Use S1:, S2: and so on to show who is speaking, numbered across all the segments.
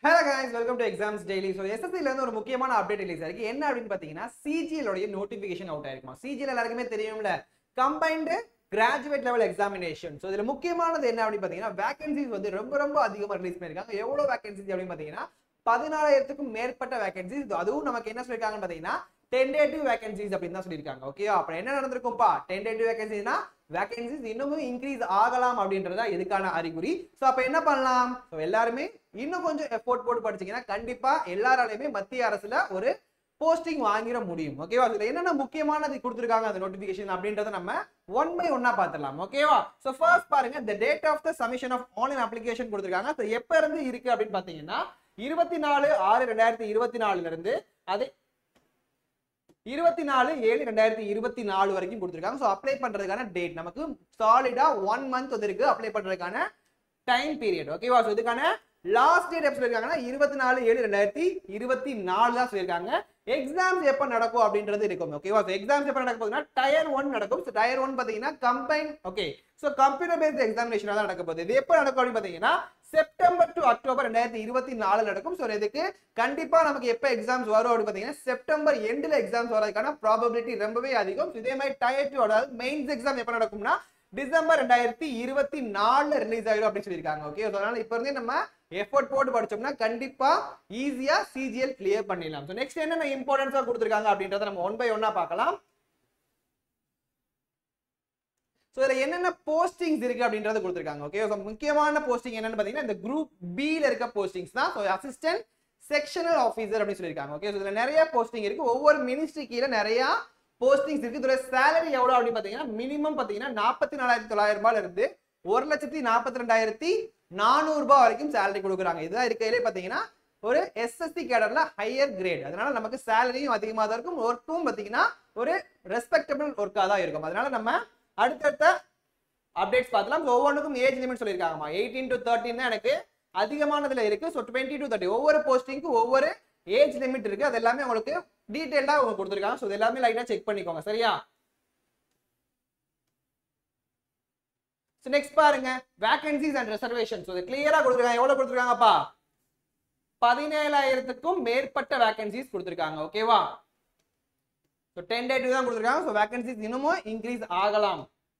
S1: Hello guys, welcome to Exams Daily. So SSC ல இருந்து ஒரு முக்கியமான அப்டேட் ரிலீஸ் ஆயிருக்கு. என்ன அப்படினு பாத்தீங்கன்னா CGL உடைய நோட்டிஃபிகேஷன் அவுட் ஆயிருக்குமா. CGL எல்லாருக்குமே தெரியும்ல, combined graduate level examination. So இதுல முக்கியமானது என்ன அப்படினு பாத்தீங்கன்னா வேகன்சிஸ் வந்து ரொம்ப அதிகமா ரிலீஸ் பண்ணிருக்காங்க. எவ்வளவு வேகன்சிஸ் அப்படினு பாத்தீங்கன்னா 14000க்கும் மேற்பட்ட வேகன்சிஸ். அதுவும் நமக்கு என்ன சொல்லிருக்காங்கன்னு பாத்தீங்கன்னா tentative vacancies அப்படின்னு தான் சொல்லிருக்காங்க. ஓகே, அப்ப என்ன நடந்திருக்கும்பா? tentative vacancies வேகன்சிஸ் இன்னமும் இன்க்ரீஸ் ஆகலாம் அப்படின்றதா இதுக்கான அறிகுறி. சோ அப்ப என்ன பண்ணலாம்? சோ எல்லாருமே இன்னும் கொஞ்சம் எஃபோர்ட் போட்டு படிச்சீங்கன்னா கண்டிப்பா எல்லாராலையுமே மத்திய அரசுல ஒரு போஸ்டிங் வாங்கிட முடியும். ஓகேவா? இதுல என்னென்ன முக்கியமானது கொடுத்திருக்காங்க அந்த நோட்டிபிகேஷன் அப்படின்றத நம்ம ஒன் பை ஒன்னா பார்த்துடலாம். ஓகேவா? சோ ஃபர்ஸ்ட் பாருங்க, the date of the submission of online application கொடுத்திருக்காங்க. சோ எப்ப இருந்து இருக்கு அப்படின்னு பாத்தீங்கன்னா 24/6/2024 இருந்து அது 24/7/2024 வரைக்கும் கொடுத்திருக்காங்க. சோ அப்ளை பண்றதுக்கான டேட் நமக்கு சாலிடா 1 மந்த் வந்திருக்கு அப்ளை பண்றதுக்கான டைம் பீரியட். ஓகேவா? சோ இதுக்கான லாஸ்ட் டேட் எப்ப சொல்லிருக்காங்கன்னா 24/7/2024 தான் சொல்லிருக்காங்க. எக்ஸாம்ஸ் எப்ப நடக்கும் அப்படின்றது இருக்கும். ஓகேவா? சோ எக்ஸாம்ஸ் எப்ப நடக்க போகுதுன்னா டயர் 1 நடக்கும். சோ டயர் 1 பாத்தீங்கன்னா combine okay so computer based examination தான் நடக்க போகுது. இது எப்ப நடக்கும் அப்படின்னு பாத்தீங்கன்னா செப்டம்பர் டு அக்டோபர் 2024 நடக்கும். சோ இதுக்கு கண்டிப்பா நமக்கு எப்ப எக்ஸாம்ஸ் வரும் அப்படின்னு பாத்தீங்கன்னா செப்டம்பர் எண்ட்ல எக்ஸாம்ஸ் வரதுக்கான ப்ராபபிலிட்டி ரொம்பவே அதிகம். இதே மாதிரி டயர் 2 அதாவது மெயின்ஸ் எக்ஸாம் எப்ப நடக்கும்னா டிசம்பர் 2024 ரிலீஸ் ஆயிடும் அப்படின்னு சொல்லியிருக்காங்க. ஓகே, அதனால இப்ப இருந்தே நம்ம எஃபோர்ட் போட்டு படிச்சோம்னா கண்டிப்பா ஈஸியா CGL கிளியர் பண்ணிடலாம். சோ நெக்ஸ்ட் என்னென்ன இம்பார்ட்டன்ஸா கொடுத்திருக்காங்க அப்படின்றத நம்ம ஒன் பை ஒன்னா பார்க்கலாம். சோ இதுல என்னென்ன போஸ்டிங்ஸ் இருக்கு அப்படின்றது கொடுத்திருக்காங்க. ஓகே, சோ முக்கியமான போஸ்டிங் என்னன்னு பாத்தீங்கன்னா இந்த குரூப் B ல இருக்க போஸ்டிங்ஸ் தான். சோ அசிஸ்டன்ட் செக்ஷனல் ஆபீசர் அப்படின்னு சொல்லிருக்காங்க. ஓகே, சோ இதுல நிறைய போஸ்டிங் இருக்கு. ஒவ்வொரு மினிஸ்ட்ரி கீழ நிறைய போஸ்டிங்ஸ் இருக்கு. இதோட salary எவ்வளவு அப்படின்னு பாத்தீங்கன்னா மினிமம் பாத்தீங்கன்னா 44,900 ரூபாயில இருந்து 1,42,400 ரூபாய் வரைக்கும் salary கொடுக்குறாங்க. இதுதான் இருக்கையிலே பாத்தீங்கன்னா ஒரு SSC கேடர்ல ஹையர் கிரேட். அதனால நமக்கு சேலரியும் அதிகமா தான் இருக்கும். ஒர்க்கும் பாத்தீங்கன்னா ஒரு ரெஸ்பெக்டபிள் ஒர்க்கா தான் இருக்கும். அதனால நம்ம அடுத்தடுத்த அப்டேட்ஸ் பார்க்கலாம். ஒவ்வொன்றுக்கும் ஏஜ் லிமிட் சொல்லியிருக்காங்கம்மா. 18 to 13 தான் எனக்கு அதிகமானதுல இருக்கு. ஸோ 20 to 30 ஒவ்வொரு போஸ்டிங்க்கும் ஒவ்வொரு ஏஜ் லிமிட் இருக்கு. அது எல்லாமே உங்களுக்கு டீடைல்டா அவங்க கொடுத்துருக்காங்க. ஸோ இது எல்லாமே லைட்டா செக் பண்ணிக்கோங்க. சரியா? ஸோ நெக்ஸ்ட் பாருங்க, வேகன்சிஸ் அண்ட் ரிசர்வேஷன். ஸோ இது கிளியரா கொடுத்துருக்காங்க. எவ்வளவு கொடுத்துருக்காங்கப்பா? 17,000க்கும் மேற்பட்ட வேகன்சிஸ் கொடுத்துருக்காங்க. ஓகேவா? ஸோ 10 தான் கொடுத்துருக்காங்க. ஸோ வேகன்சிஸ் இன்னமும் இன்க்ரீஸ் ஆகலாம்.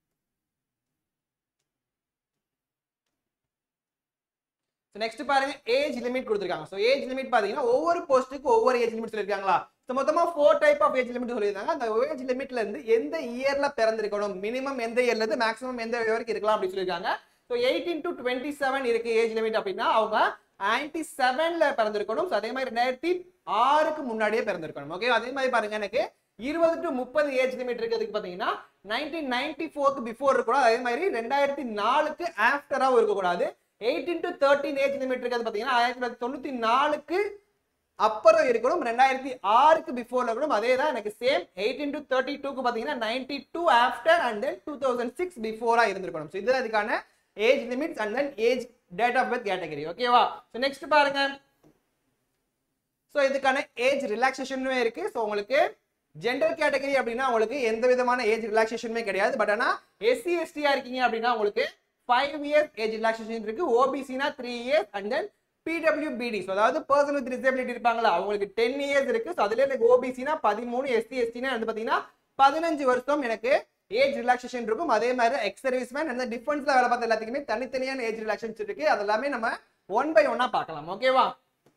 S1: நெக்ஸ்ட் பாருங்க, ஏஜ் லிமிட் கொடுத்திருக்காங்க. சோ ஏஜ் லிமிட் பாத்தீங்கன்னா ஒவ்வொரு போஸ்ட்டுக்கு ஒவ்வொரு ஏஜ் லிமிட் சொல்லிருக்காங்களா. சோ மொத்தமா 4 டைப் ஆஃப் ஏஜ் லிமிட் சொல்லிருக்காங்க. அந்த ஏஜ் லிமிட்ல இருந்து எந்த இயர்ல பிறந்திருக்கணும், மினிமம் எந்த இயர்ல இருந்து மேக்ஸிமம் எந்த இயர் வரைக்கும் இருக்கலாம் அப்படி சொல்லிருக்காங்க. சோ 18 to 27 இருக்கு ஏஜ் லிமிட் அப்படின்னா அவங்க 97ல பிறந்திருக்கணும். அதே மாதிரி 2006க்கு முன்னாடியே பிறந்திருக்கணும். ஓகே, அதே மாதிரி பாருங்க எனக்கு 20 to 30 ஏஜ் லிமிட் இருக்கிறதுக்கு பாத்தீங்கன்னா 1994க்கு பிஃபோர் இருக்கக்கூடாது. அதே மாதிரி 2004க்கு ஆஃப்டராவும் இருக்கக்கூடாது. 18 to 13 ஏஜ் லிமிட் இருக்கிறது பாத்தீங்கன்னா 1994க்கு அப்புறம் இருக்கணும். 2006க்கு பிஃபோர்ல இருக்கணும். அதே தான் எனக்கு சேம் 18 to 32க்கு பாத்தீங்கன்னா 92 ஆஃப்டர் அண்ட் தென் 2006 பிஃபோரா இருந்திருக்கணும். சோ இதுதான் இதுக்கான age limits and then age date of birth category. ஓகேவா? சோ நெக்ஸ்ட் பாருங்க, சோ இதுக்கான ஏஜ் ரிலாக்சேஷனுமே இருக்கு. சோ உங்களுக்கு ஜெண்டர் கேட்டகரி அப்படின்னா உங்களுக்கு எந்த விதமான ஏஜ் ரிலாக்சேஷனுமே கிடையாது. பட் ஆனா SC ST இருக்கீங்க அப்படின்னா உங்களுக்கு 5 years ஏஜ் ரிலாக்சேஷன் இருக்கு. OBCனா 3 years and then PWBD so அதாவது பர்சன் வித் டிசபிலிட்டி இருப்பாங்களா அவங்களுக்கு 10 years இருக்கு. சோ அதுல எனக்கு OBCனா 13, SC STனா வந்து பாத்தீங்கன்னா 15 வருஷம் எனக்கு ஏஜ் ரிலாக்சேஷன் இருக்கும். அதே மாதிரி எக்ஸ் சர்வீஸ்மேன் அந்த டிஃபென்ஸ்ல வேலை பார்த்த எல்லாத்துக்குமே தனித்தனியான ஏஜ் ரிலாக்சேஷன் இருக்கு. அதெல்லாமே நம்ம ஒன் பை ஒன்னா பார்க்கலாம். ஓகேவா?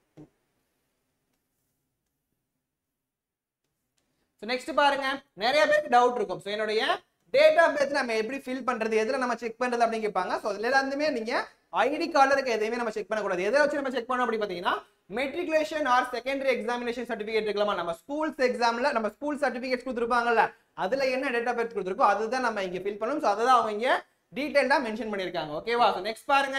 S1: சோ நெக்ஸ்ட் பாருங்க, நிறைய பேருக்கு டவுட் இருக்கும். சோ என்னுடைய டேட் ஆஃப் பர்த் நம்ம எப்படி ஃபில் பண்றது, எதுல நம்ம செக் பண்றது அப்படின்னு கேட்பாங்க. சோ அதுல எல்லாமே நீங்க ஐடி கார்டுல இருக்க எதையுமே நம்ம செக் பண்ணக்கூடாது. எதை வச்சு நம்ம செக் பண்ணணும் அப்படி பாத்தீங்கன்னா matriculation or secondary examination certificate இருக்கலாமா, நம்ம ஸ்கூல்ஸ் எக்ஸாம்ல நம்ம ஸ்கூல் சர்டிபிகேட்ஸ் கொடுத்துருப்பாங்கல்ல அதுல என்ன டேட் ஆஃப் பர்த் கொடுத்துருக்கோ அதுதான் நம்ம இங்க ஃபில் பண்ணணும். சோ அதுதான் அவங்க இங்க டீடைல்டா மென்ஷன் பண்ணிருக்காங்க. ஓகேவா? சோ நெக்ஸ்ட் பாருங்க,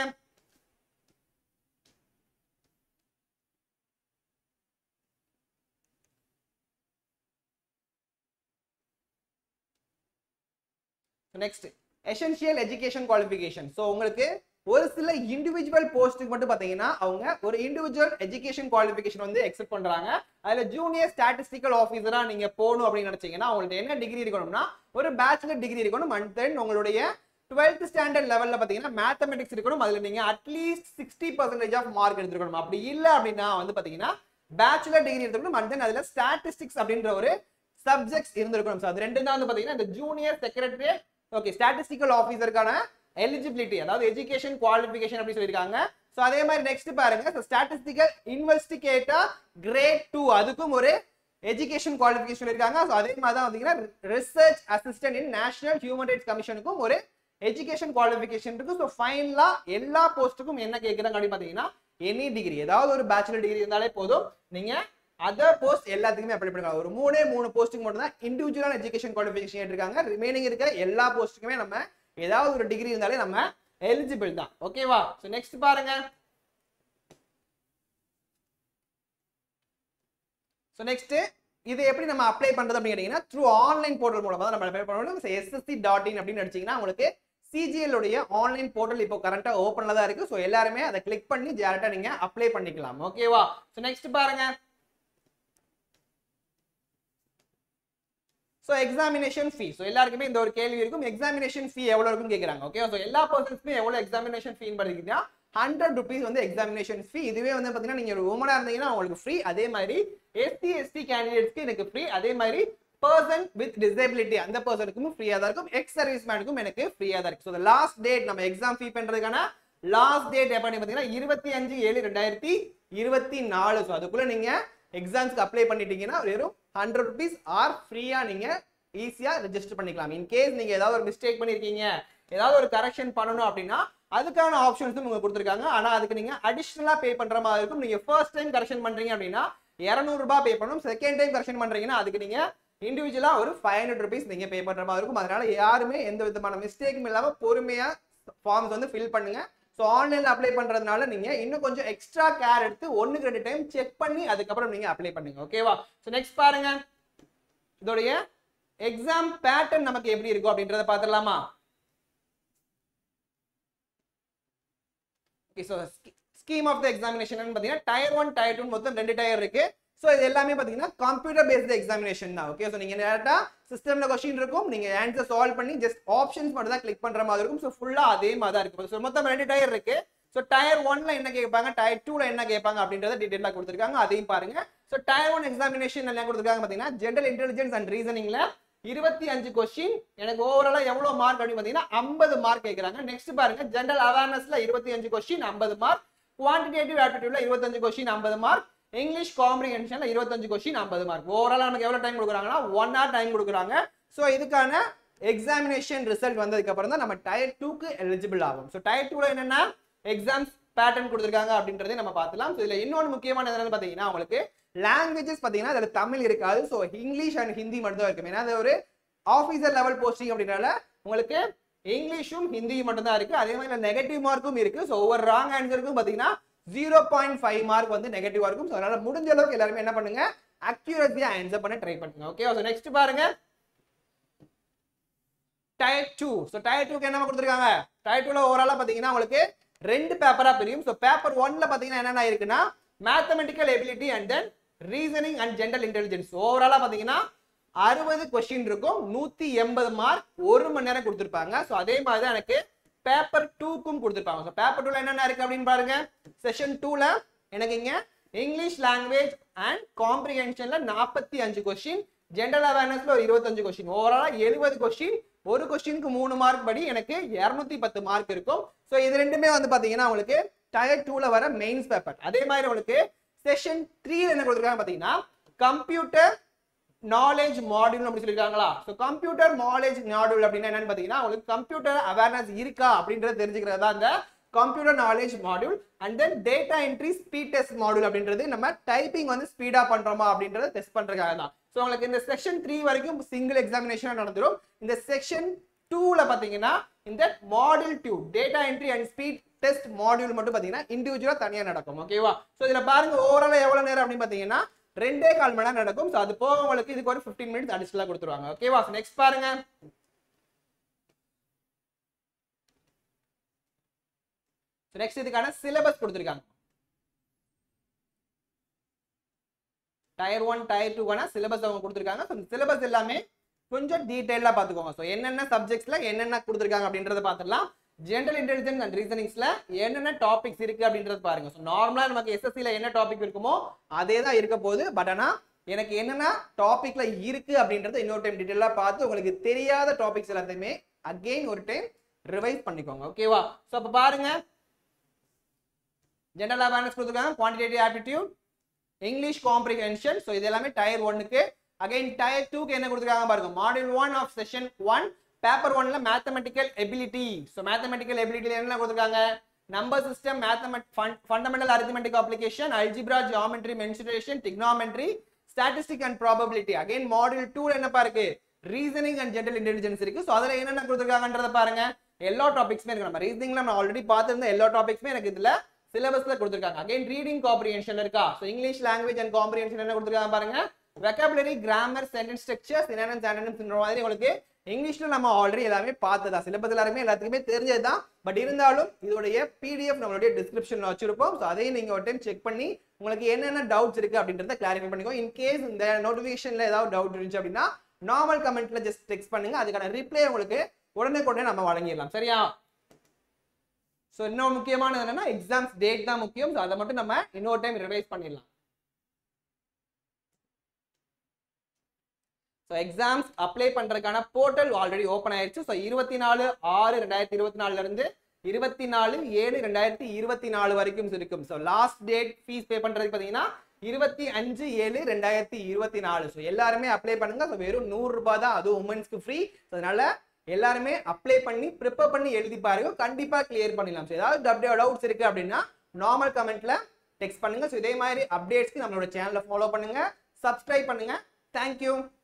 S1: next essential education qualification. So உங்களுக்கு ஒரு சில இண்டிவிஜுவல் போஸ்ட்டுக்கு மட்டும் பாத்தீங்கன்னா அவங்க ஒரு இண்டிவிஜுவல் எஜுகேஷன் குவாலிஃபிகேஷன் வந்து எக்ஸெப்ட் பண்றாங்க. அதுல ஜூனியர் ஸ்டாட்டிஸ்டிக்கல் ஆஃபீஸரா நீங்க போகணும் அப்படின்னு நினைச்சீங்கன்னா உங்களுக்கு என்ன டிகிரி இருக்கணும்னா ஒரு பேச்சுலர் டிகிரி இருக்கணும். அண்ட் தென் உங்களுடைய 12th ஸ்டாண்டர்ட் லெவல்ல பாத்தீங்கன்னா மேத்தமெட்டிக்ஸ் இருக்கணும், அதுல நீங்க அட்லீஸ்ட் 60% ஆஃப் மார்க் எடுத்துக்கணும். அப்படி இல்ல அப்படின்னா வந்து பாத்தீங்கன்னா பேச்சுலர் டிகிரி எடுத்துக்கணும். அண்ட் தென் அதுல ஸ்டாட்டிஸ்டிக்ஸ் அப்படின்ற ஒரு சப்ஜெக்ட்ஸ் இருந்திருக்கணும். அது ரெண்டு தான் வந்து பாத்தீங்கன்னா இந்த ஜூனியர் செக்ரட்டரி ஓகே ஸ்டாட்டிஸ்டிக்கல் ஆஃபீஸருக்கான எலிஜிபிலிட்டி, அதாவது எஜுகேஷன் குவாலிஃபிகேஷன் அப்படி சொல்லியிருக்காங்க. ஸோ அதே மாதிரி நெக்ஸ்ட் பாருங்க ஸ்டாட்டிஸ்டிக்கல் இன்வெஸ்டிகேட்டர் கிரேட் 2 அதுக்கும் ஒரு எஜுகேஷன் குவாலிஃபிகேஷன் இருக்காங்க. ஸோ அதே மாதிரி தான் வந்தீங்கன்னா research assistant in national human rights கமிஷனுக்கும் ஒரு எஜுகேஷன் குவாலிஃபிகேஷன் இருக்கு. ஸோ ஃபைனலா எல்லா போஸ்ட்டுக்கும் என்ன கேட்குறாங்க அப்படின்னு பாத்தீங்கன்னா எனி டிகிரி, ஏதாவது ஒரு பேச்சுலர் டிகிரி இருந்தாலே போதும், நீங்க அதர் போஸ்ட் எல்லாத்துக்குமே அப்ளை பண்ணுங்க. ஒரு 3 போஸ்ட்டுக்கு மட்டும் தான் இண்டிவிஜுவலான எஜுகேஷன் குவாலிஃபிகேஷன் எடுத்திருக்காங்க. ரிமைனிங் இருக்க எல்லா போஸ்ட்டுக்குமே நம்ம ஏதாவது ஒரு டிகிரி இருந்தாலே நம்ம எலிஜிபிள் தான். ஓகேவா? சோ நெக்ஸ்ட் பாருங்க. சோ நெக்ஸ்ட் இது எப்படி நம்ம அப்ளை பண்றது அப்படின்னு கேட்டீங்கன்னா த்ரூ ஆன்லைன் போர்ட்டல் மூலமா தான் நம்ம அப்ளை பண்ணணும். ssc.in அப்படின்னு அடிச்சீங்கன்னா உங்களுக்கு CGL உடைய ஆன்லைன் போர்ட்டல் இப்போ கரண்டா ஓபன்ல தான் இருக்கு. சோ எல்லாரும் அதை கிளிக் பண்ணி டைரக்டா நீங்க அப்ளை பண்ணிக்கலாம். ஓகேவா? சோ நெக்ஸ்ட் பாருங்க. So examination fee. சோ எல்லாருக்குமே இந்த ஒரு கேள்வி இருக்கும், எக்ஸாமினேஷன் ஃபீ எவ்வளவு இருக்குன்னு கேக்குறாங்க. ஓகே, சோ எல்லா பர்சன்ஸ்க்குமே எவ்வளவு எக்ஸாமினேஷன் ஃபீ பாத்தீங்கன்னா 100 rupees வந்து எக்ஸாமினேஷன் ஃபீ. இதுவே வந்து பாத்தீங்கன்னா நீங்க ஒரு உமனா இருந்தீங்கன்னா உங்களுக்கு ஃப்ரீ. அதே மாதிரி SC/ST கேண்டிடேட்ஸ்க்கு எனக்கு ஃப்ரீ. அதே மாதிரி பர்சன் வித் டிசேபிலிட்டி அந்த பர்சனுக்கும் ஃப்ரீயா தான் இருக்கும். எக்ஸ் சர்வீஸ் மேனுக்கும் எனக்கு ஃப்ரீயா தான் இருக்கு. சோ லாஸ்ட் டேட் நம்ம எக்ஸாம் ஃபீ பண்றதுக்கான லாஸ்ட் டேட் எப்ப பாத்தீங்கன்னா 25/7/2024. சோ அதுக்குள்ள நீங்க எக்ஸாம்ஸ்க்கு அப்ளை பண்ணிட்டீங்கன்னா வெறும் 100 rupees ஆர் ஃப்ரீயா நீங்க ஈஸியா ரெஜிஸ்டர் பண்ணிக்கலாம். இன் கேஸ் நீங்க ஏதாவது ஒரு மிஸ்டேக் பண்ணிருக்கீங்க, ஏதாவது ஒரு கரெக்ஷன் பண்ணணும் அப்படின்னா அதுக்கான ஆப்ஷன்ஸும் உங்களுக்கு கொடுத்துருக்காங்க. ஆனா அதுக்கு நீங்க அடிஷனலா பே பண்ற மாதிரி இருக்கும். நீங்க ஃபர்ஸ்ட் டைம் கரெக்ஷன் பண்றீங்க அப்படின்னா 200 ரூபாய் பே பண்ணணும். செகண்ட் டைம் கரெக்ஷன் பண்றீங்கன்னா அதுக்கு நீங்க இண்டிவிஜுவலா ஒரு 500 rupees நீங்க பே பண்ற மாதிரி இருக்கும். அதனால யாருமே எந்த விதமான மிஸ்டேக்கும் இல்லாம பொறுமையா ஃபார்ம்ஸ் வந்து ஃபில் பண்ணுங்க. ஸோ ஆன்லைன்ல அப்ளை பண்றதுனால நீங்க இன்னும் கொஞ்சம் எக்ஸ்ட்ரா கேர் எடுத்து 1-2 டைம் செக் பண்ணி அதுக்கப்புறம் நீங்க அப்ளை பண்ணுங்க. ஓகேவா? ஸோ நெக்ஸ்ட் பாருங்க, இதோடைய எக்ஸாம் பேட்டர்ன் நமக்கு எப்படி இருக்கும் அப்படின்றத பாத்துடலாமா? Okay, so scheme of the examination பாத்தீங்கன்னா டயர் 1 டயர் 2 மொத்தம் 2 டயர் இருக்கு. சோ இது எல்லாமே பாத்தீங்கன்னா கம்ப்யூட்டர் பேஸ்ட் எக்ஸாமினேஷன் தான். ஓகே, சோ நீங்க டைரக்டா சிஸ்டம்ல क्वेश्चन இருக்கும், நீங்க ஆன்சர் சால்வ் பண்ணி ஜஸ்ட் ஆப்ஷன்ஸ் மட்டும் தான் கிளிக் பண்ற மாதிரி இருக்கும். சோ ஃபுல்லா அதே மாதிரி தான் இருக்கு. சோ மொத்தம் 2 டயர் இருக்கு. சோ டயர் 1ல என்ன கேட்பாங்க, டயர் 2ல என்ன கேட்பாங்க அப்படின்றத டீடைலா கொடுத்திருக்காங்க, அதையும் பாருங்க. சோ டயர் 1 எக்ஸாமினேஷன் என்ன கொடுத்திருக்காங்க பாத்தீங்கன்னா ஜெனரல் இன்டெலிஜென்ஸ் அண்ட் ரீசனிங்ல 25 क्वेश्चन, எனக்கு ஓவராலா எவ்வளவு மார்க் அப்படின்னு பாத்தீங்கன்னா 50 மார்க் கேக்குறாங்க. நெக்ஸ்ட் பாருங்க, ஜெனரல் அவேர்னஸ்ல 25 क्वेश्चन 50 மார்க், குவான்டிடேட்டிவ் ஆப்டிட்யூட்ல 25 क्वेश्चन 50 மார்க், இங்கிலீஷ் காம்ப்ரிஹென்ஷன்ல 25 क्वेश्चन 50 மார்க். ஓவராலா நமக்கு எவ்வளவு டைம் கொடுக்குறாங்கன்னா 1 hour டைம் கொடுக்குறாங்க. சோ இதுக்கான எக்ஸாமினேஷன் ரிசல்ட் வந்ததுக்கு அப்புறம் தான் நம்ம டயர் 2க்கு எலிஜிபிள் ஆகும். சோ டயர் 2ல என்னன்னா எக்ஸாம்ஸ் பேட்டர்ன் கொடுத்திருக்காங்க அப்படின்றதை நம்ம பார்க்கலாம். சோ இதுல இன்னொரு முக்கியமான என்னன்னு பாத்தீங்கன்னா உங்களுக்கு லாங்குவேஜஸ் பாத்தீங்கன்னா அதுல தமிழ் இருக்காது. சோ இங்கிலீஷ் அண்ட் ஹிந்தி மட்டும் தான் இருக்கும். ஏன்னா அது ஒரு ஆபீசர் லெவல் போஸ்டிங் அப்படினால உங்களுக்கு இங்கிலீஷும் ஹிந்தியும் மட்டும் தான் இருக்கு. அதே மாதிரி நெகட்டிவ் மார்க்கும் இருக்கு. சோ ஒவ்வொரு ராங் ஆன்சருக்கும் பாத்தீங்கன்னா 0.5 மார்க் வந்து நெகட்டிவா இருக்கும். சோ அதனால முடிஞ்ச அளவுக்கு எல்லாரும் என்ன பண்ணுங்க, அக்யூரேட்டா ஆன்சர் பண்ண ட்ரை பண்ணுங்க. ஓகே, சோ நெக்ஸ்ட் பாருங்க டயர் 2. சோ டயர் 2க்கு என்ன கொடுத்திருக்காங்க, டயர் 2ல ஓவராலா பாத்தீங்கன்னா உங்களுக்கு 2 பேப்பரா பிரியும். சோ பேப்பர் 1ல பாத்தீங்கன்னா என்னென்ன இருக்குன்னா mathematical ability and then reasoning and general intelligence. ஓவராலா பாத்தீங்கன்னா 60 क्वेश्चन இருக்கும், 180 மார்க், 1 மணி நேரம் கொடுத்திருப்பாங்க. சோ அதே மாதிரி தான் எனக்கு பேப்பர் 2க்கும் கொடுத்திருப்பாங்க. சோ பேப்பர் 2ல என்னென்ன இருக்கு அப்படின்னு பாருங்க. செஷன் 2ல எனக்கு இங்க இங்கிலீஷ் லாங்குவேஜ் அண்ட் காம்ப்ரிஹென்ஷன்ல 45 क्वेश्चन, ஜெனரல் அவேர்னஸ்ல ஒரு 25 क्वेश्चन, ஓவராலா 70 क्वेश्चन. ஒரு क्वेश्चनக்கு 3 மார்க் படி எனக்கு 210 மார்க் இருக்கும். சோ இது ரெண்டுமே வந்து பாத்தீங்கன்னா உங்களுக்கு டயர் 2ல வர மெயின்ஸ் பேப்பர். அதே மாதிரி உங்களுக்கு செஷன் 3ல என்ன கொடுத்திருக்காங்க பாத்தீங்கன்னா கம்ப்யூட்டர் நாலேஜ் மாடியூல் அப்படி சொல்லிருக்காங்களா. சோ கம்ப்யூட்டர் நாலேஜ் மாடியூல் அப்படின்னா என்னன்னு பாத்தீங்கன்னா உங்களுக்கு கம்ப்யூட்டர் அவேர்னஸ் இருக்கா அப்படின்றது தெரிஞ்சுக்கிறது தான் இந்த computer knowledge module. And then data entry speed test module அப்படின்றது நம்ம டைப்பிங் வந்து ஸ்பீடா பண்றோமா அப்படின்றத டெஸ்ட் பண்றதுக்காக தான். சோ உங்களுக்கு இந்த செக்ஷன் 3 வரைக்கும் சிங்கிள் எக்ஸாமினேஷன் நடந்துரும். இந்த செக்ஷன் 2ல பாத்தீங்கன்னா இந்த module 2 data entry and speed test module மட்டும் பாத்தீங்கன்னா இண்டிவிஜுவலா தனியா நடக்கும். ஓகேவா? சோ இதுல பாருங்க ஓவராலா எவ்வளவு நேரம் அப்படின்னு பாத்தீங்கன்னா 2.25 மணி நேரம் நடக்கும். சோ அது போக உங்களுக்கு இதுக்கு ஒரு 15 மினிட்ஸ் அடிஷனலா கொடுத்துருவாங்க. ஓகேவா? நெக்ஸ்ட் பாருங்க, நெக்ஸ்ட் இதுக்கான சிலபஸ் கொடுத்திருக்காங்க. டயர் 1 டயர் 2 கான சிலபஸ் அவங்க கொடுத்திருக்காங்க. சோ சிலபஸ் எல்லாமே கொஞ்சம் டீடைலா பாத்துக்கோங்க. சோ என்னென்ன சப்ஜெக்ட்ஸ்ல என்னென்ன கொடுத்திருக்காங்க அப்படின்றத பாத்துடலாம். ஜெனரல் இன்டெலிஜென்ஸ் அண்ட் ரீசனிங்ஸ்ல என்னென்ன டாபிக்ஸ் இருக்கு அப்படின்றது பாருங்க. சோ நார்மலா நமக்கு எஸ்எஸ்சில என்ன டாபிக் இருக்குமோ அதே தான் இருக்க போகுது. பட் ஆனா எனக்கு என்னென்ன டாபிக்ல இருக்கு அப்படின்றத இன்னொரு டைம் டீடைலா பார்த்து உங்களுக்கு தெரியாத டாபிக்ஸ் எல்லாத்தையுமே அகைன் ஒரு டைம் ரிவைஸ் பண்ணிக்கோங்க. ஓகேவா? சோ அப்ப பாருங்க, ஜெனரல் அவேர்னஸ் கொடுத்திருக்காங்க, quantitative aptitude, English comprehension. So இது எல்லாமே டயர் 1க்கு. அகைன் டயர் 2க்கு என்ன கொடுத்திருக்காங்க பாருங்க, மாடியூல் 1 ஆஃப் செஷன் 1 பேப்பர் 1ல மேத்தமெட்டிக்கல் எபிலிட்டி. சோ மேத்தமெட்டிக்கல் எபிலிட்டில என்ன கொடுத்திருக்காங்க, number system, fundamental arithmetic application, algebra, geometry, mensuration, trigonometry, statistic and probability. Again module 2ல என்னப்பா இருக்கு, ரீசனிங் அண்ட் ஜெனரல் இன்டெலிஜென்ஸ் இருக்கு. சோ அதுல என்னென்ன கொடுத்திருக்காங்கன்றத பாருங்க. எல்லா டாபிக்ஸ்மே இருக்கு. நம்ம ரீசனிங்ல நம்ம ஆல்ரெடி பார்த்திருந்த எல்லா டாபிக்ஸ்மே எனக்கு இதுல சிலபஸ்ல கொடுத்திருக்காங்க. அகைன் ரீடிங் காம்ப்ரிஹென்ஷன் இருக்கா. So English language and comprehension என்ன கொடுத்திருக்காங்க பாருங்க, vocabulary, grammar, sentence structure, synonyms, ஆன்டனிம்ஸ்ன்ற மாதிரி உங்களுக்கு இங்கிலீஷ்ல நம்ம ஆல்ரெடி எல்லாமே பார்த்ததா, சிலபஸ் எல்லாருமே எல்லாத்துக்குமே தெரிஞ்சதுதான். பட் இருந்தாலும் இதோடைய பிடிஎஃப் நம்மளுடைய டிஸ்கிரிப்ஷன்ல வச்சிருப்போம். சோ அதையும் நீங்க ஒரு டைம் செக் பண்ணி உங்களுக்கு என்னென்ன டவுட்ஸ் இருக்கு அப்படின்றத கிளாரிஃபை பண்ணிக்கோ. இன் கேஸ் இந்த நோட்டிபிகேஷன்ல ஏதாவது டவுட் இருந்துச்சு அப்படின்னா நார்மல் கமெண்ட்ல ஜஸ்ட் டெக்ஸ்ட் பண்ணுங்க, அதுக்கான ரிப்ளை உங்களுக்கு உடனே நம்ம வழங்கிடலாம். சரியா? சோ இன்னும் முக்கியமானது என்னன்னா எக்ஸாம்ஸ் டேட் தான் முக்கியம். அதை மட்டும் நம்ம இன்னொரு டைம் ரிவைஸ் பண்ணிடலாம். ஸோ எக்ஸாம்ஸ் அப்ளை பண்றதுக்கான போர்ட்டல் ஆல்ரெடி ஓப்பன் ஆயிடுச்சு. ஸோ 24/6/2024 இருந்து 24/7/2024 வரைக்கும் இருக்கும். So last date fees pay பண்றதுக்கு பார்த்தீங்கன்னா 25/7/2024. ஸோ எல்லாருமே அப்ளை பண்ணுங்க. ஸோ வெறும் 100 ரூபாய் தான், அதுவும் உமன்ஸ்க்கு ஃப்ரீ. அதனால எல்லாருமே அப்ளை பண்ணி ப்ரிப்பேர் பண்ணி எழுதி பாருங்க, கண்டிப்பா கிளியர் பண்ணிடலாம். ஸோ ஏதாவது டவுட்ஸ் இருக்கு அப்படின்னா நார்மல் கமெண்ட்ல டெக்ஸ்ட் பண்ணுங்க. ஸோ இதே மாதிரி அப்டேட்ஸ்க்கு நம்மளோட சேனலை ஃபாலோ பண்ணுங்க, சப்ஸ்கிரைப் பண்ணுங்க. தேங்க்யூ.